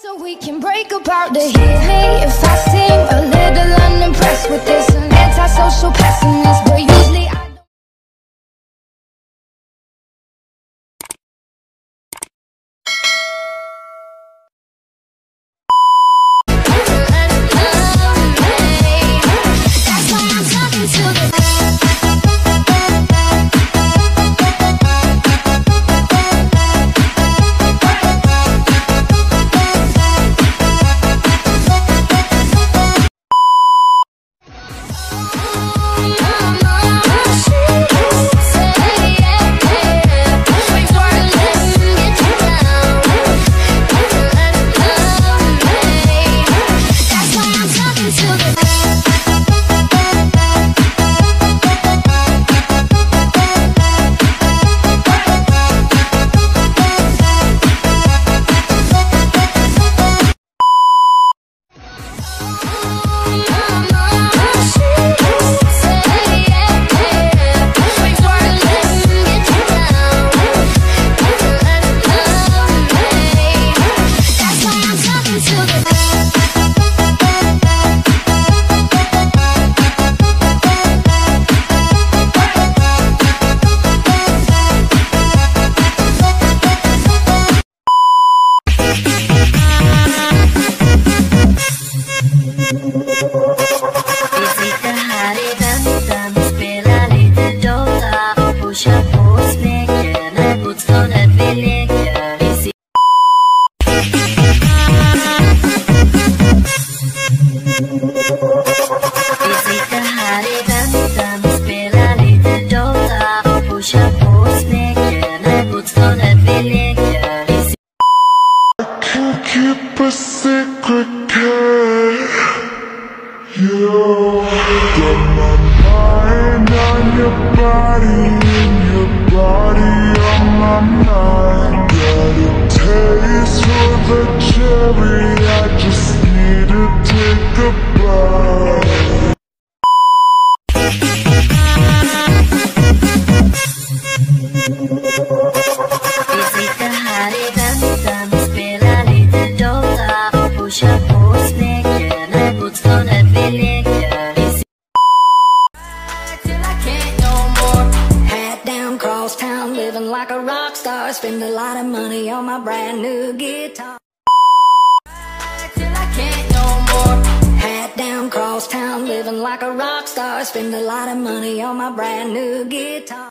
So we can break apart to hear me if I seem a little unimpressed with this. An antisocial pessimist, but usually I don't. That's why I'm talking to the keep a secret, kid. You got my mind on your body, and your body on my mind. Got a taste for the cherry, I just need to take a bite. Living like a rock star, spend a lot of money on my brand new guitar. Till I can't no more. Hat down, cross town, living like a rock star, spend a lot of money on my brand new guitar.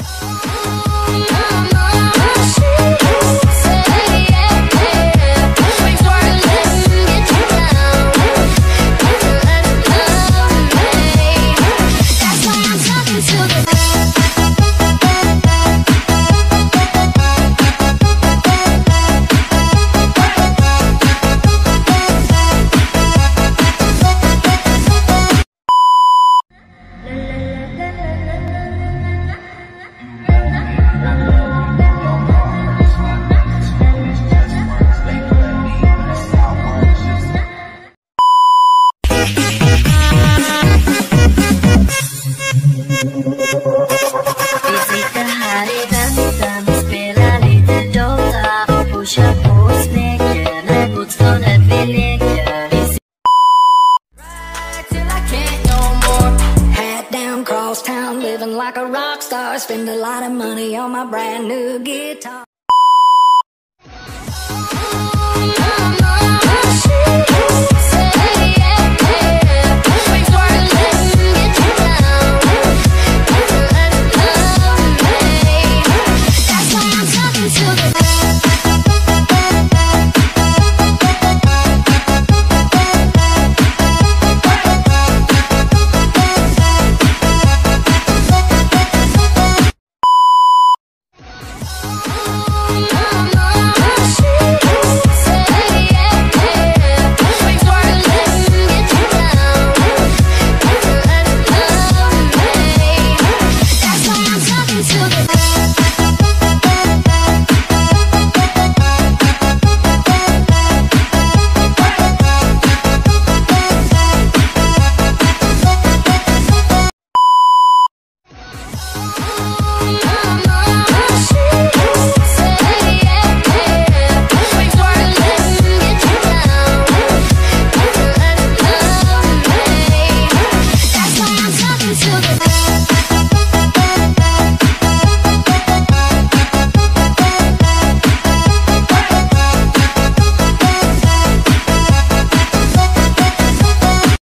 Living like a rock star, spend a lot of money on my brand new guitar.